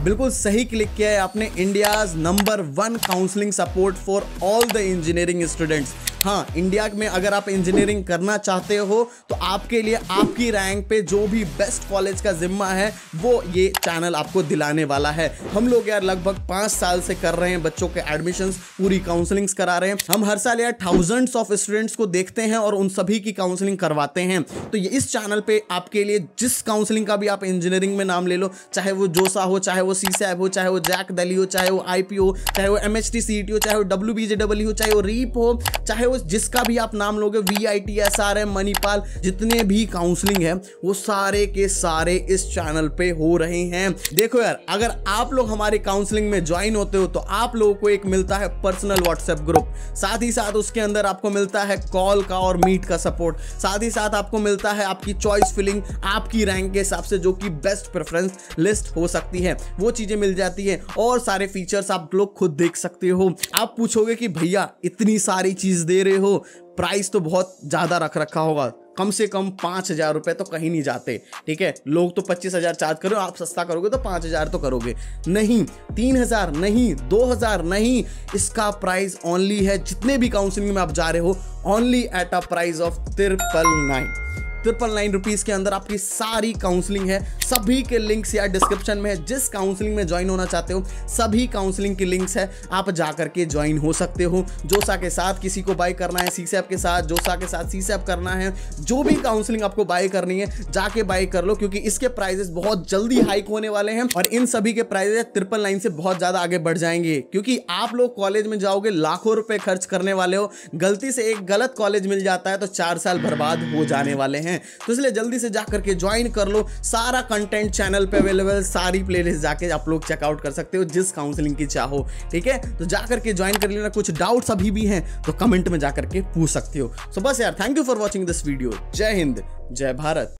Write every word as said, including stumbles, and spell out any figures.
बिल्कुल सही क्लिक किया है आपने। India's number one counselling support for all the engineering students. हाँ, इंडिया में अगर आप इंजीनियरिंग करना चाहते हो तो आपके लिए आपकी रैंक पे जो भी बेस्ट कॉलेज का जिम्मा है वो ये चैनल आपको दिलाने वाला है। हम लोग यार लगभग पाँच साल से कर रहे हैं बच्चों के एडमिशंस, पूरी काउंसलिंग्स करा रहे हैं। हम हर साल यार थाउजेंड्स ऑफ स्टूडेंट्स को देखते हैं और उन सभी की काउंसलिंग करवाते हैं। तो ये इस चैनल पे आपके लिए जिस काउंसलिंग का भी आप इंजीनियरिंग में नाम ले लो, चाहे वो जोसा हो, चाहे वो सीसैब हो, चाहे वो जैक दिल्ली हो, चाहे वो आईपी हो, चाहे वो एमएचटी सीईटी हो, चाहे वो डब्ल्यूबीजेडब्ल्यू हो, चाहे वो रीप हो, चाहे वो जिसका भी आप नाम लोगे, वीआईटी, एसआरएम, मणिपाल, जितने भी काउंसलिंग है वो सारे के सारे इस चैनल पे हो रहे हैं। देखो यार, अगर आप लोग हमारी काउंसलिंग में ज्वाइन होते हो तो आप लोगों को एक मिलता है पर्सनल व्हाट्सएप ग्रुप, साथ ही साथ उसके अंदर आपको मिलता है कॉल का और मीट का सपोर्ट, साथ ही साथ आपको मिलता है आपकी चॉइस फिलिंग, आपकी रैंक के हिसाब से जो कि बेस्ट प्रेफरेंस लिस्ट हो सकती है, वो चीजें मिल जाती है और सारे फीचर्स आप लोग खुद देख सकते हो। आप पूछोगे कि भैया इतनी सारी चीज दे रहे हो, प्राइस तो बहुत ज्यादा रख रखा होगा, कम से कम पांच हजार रुपए तो कहीं नहीं जाते। ठीक है, लोग तो पच्चीस हजार चार्ज करो, आप सस्ता करोगे तो पांच हजार तो करोगे नहीं, तीन हजार नहीं, दो हजार नहीं, इसका प्राइस ओनली है, जितने भी काउंसलिंग में आप जा रहे हो, only at a price of triple nine triple nine rupees के अंदर आपकी सारी काउंसलिंग है। सभी के लिंक्स या डिस्क्रिप्शन में है। जिस काउंसलिंग में ज्वाइन होना चाहते हो सभी काउंसलिंग की लिंक्स है, आप जाकर के ज्वाइन हो सकते हो। जोसा के साथ किसी को बाय करना है, सीसैप के साथ, जोसा के साथ सीसैप करना है, जो भी काउंसलिंग आपको बाय करनी है जाके बाय कर लो, क्योंकि इसके प्राइजेस बहुत जल्दी हाइक होने वाले हैं और इन सभी के प्राइजेस ट्रिपल नाइन से बहुत ज्यादा आगे बढ़ जाएंगे। क्योंकि आप लोग कॉलेज में जाओगे, लाखों रुपए खर्च करने वाले हो, गलती से एक गलत कॉलेज मिल जाता है तो चार साल बर्बाद हो जाने वाले हैं। तो इसलिए जल्दी से जाकर के ज्वाइन कर लो। सारा कंटेंट चैनल पे अवेलेबल, सारी प्लेलिस्ट जाके आप लोग चेकआउट कर सकते हो जिस काउंसलिंग की चाहो। ठीक है, तो जाकर के ज्वाइन कर लेना। कुछ डाउट्स अभी भी हैं तो कमेंट में जाकर के पूछ सकते हो। सो बस यार, thank you for watching this video. जय हिंद, जय भारत।